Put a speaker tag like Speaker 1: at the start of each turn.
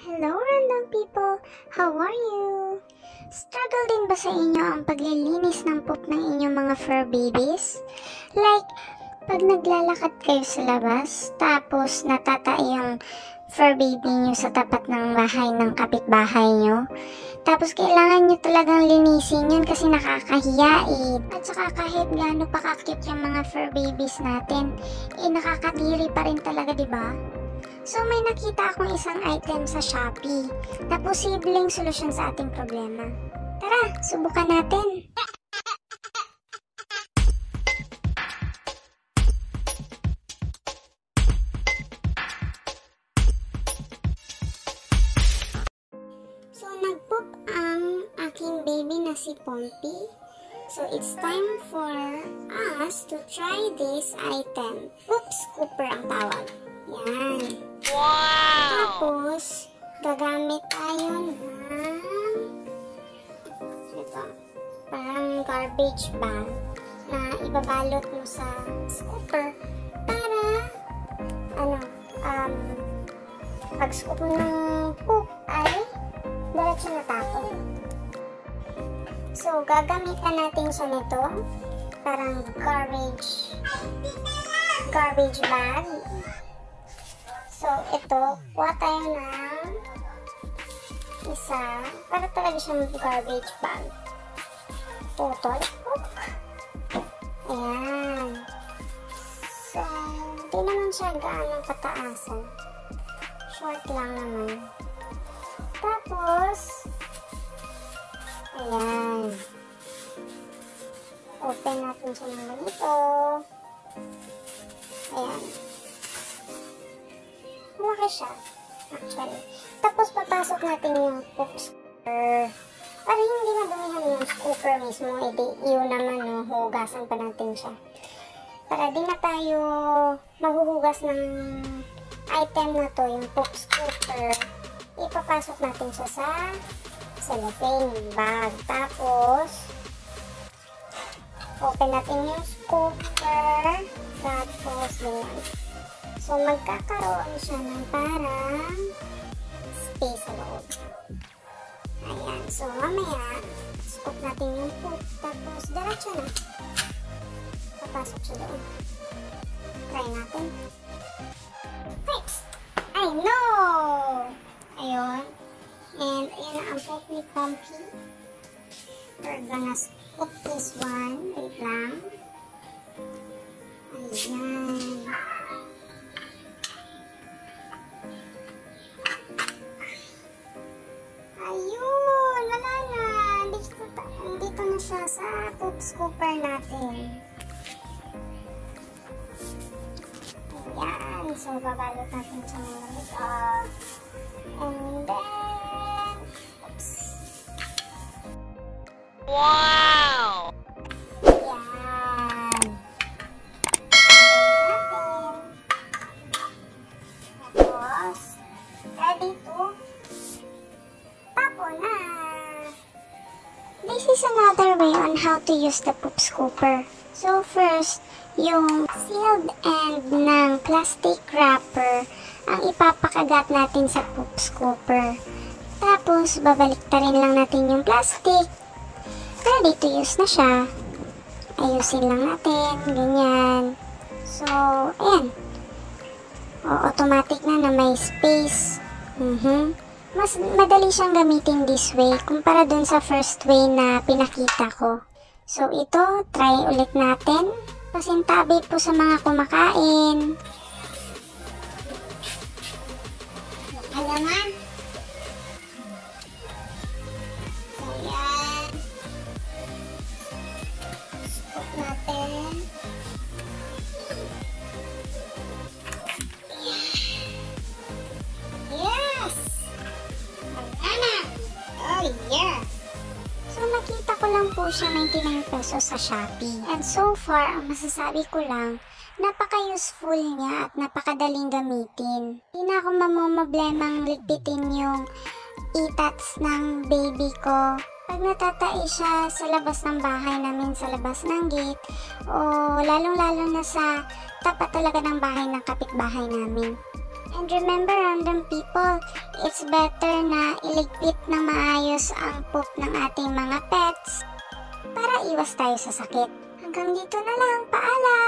Speaker 1: Hello random people! How are you? Struggle din ba sa inyo ang paglilinis ng poop ng inyong mga fur babies? Like, pag naglalakad kayo sa labas, tapos natatai yung fur baby nyo sa tapat ng bahay ng kapitbahay nyo, tapos kailangan nyo talagang linisin yun kasi nakakahiya eh. At saka kahit gaano pa ka-cute yung mga fur babies natin, nakakadiri pa rin talaga, diba? So may nakita akong isang item sa Shopee na posibleng solusyon sa ating problema. Tara, subukan natin! So nag-poop ang aking baby na si Pompey. So it's time for us to try this item. Poop scooper ang tawag. Yan.
Speaker 2: Wow!
Speaker 1: Tapos, gagamit tayo ng ito, parang garbage bag na ibabalot mo sa scooper para pag scoop mo ng poop ay diretso na tapon. So, gagamitan natin siya nito, parang garbage bag. So, ito, kuha tayo ng isa, para talaga siyang garbage bag. Putol. Ayan. So, hindi naman siya gaano kataasan. Short lang naman. Tapos, ayan. Open natin siya ng ganito. Ayan. Malaki siya, actually. Tapos, papasok natin yung poop scooper. Para hindi madumihan yung scooper mismo, edi yun naman, hugasan pa natin siya. Para di na tayo maghuhugas ng item na to, yung poop scooper. Ipapasok natin siya sa cellophane bag. Tapos, open natin yung scooper. Tapos, ganyan. So, magkakaroon siya ng parang space sa loob. Ayan. So, mamaya, scoop natin yung poop. Tapos, diretso na. Papasok siya doon. Try natin. Fixed! I know! Ayun. And, ayan na ang poop ni Pompey. We're gonna scoop this one. Wait lang. Ayan. Ayun, wala na. Dito na siya sa poop scooper natin. Ayan. So, babalot natin siya ng ganito. And then, oops.
Speaker 2: Wow!
Speaker 1: Ayan. Tapos, ready to tapo na. This is another way on how to use the poop scooper. So first, yung sealed end ng plastic wrapper ang ipapakagat natin sa poop scooper. Tapos, babaliktarin lang natin yung plastic. Ready to use na siya. Ayusin lang natin, ganyan. So, ayan. Automatic na may space. Mas madali siyang gamitin this way kumpara dun sa first way na pinakita ko. So, ito, try ulit natin. Pasintabi po sa mga kumakain. Alaman. Ayan. Scoop natin. Yes! Banana! Oh yeah! So nakita ko lang po siya 99 pesos sa Shopee. And so far, ang masasabi ko lang, napaka-useful niya at napakadaling gamitin. Hindi na ako mamomoblemang ligpitin yung itats ng baby ko. Pag natatai siya sa labas ng bahay namin, sa labas ng gate, o lalong-lalo na sa tapat talaga ng bahay ng kapitbahay namin. And remember, random people, it's better na iligpit ng maayos ang poop ng ating mga pets para iwas tayo sa sakit. Hanggang dito na lang, paalam!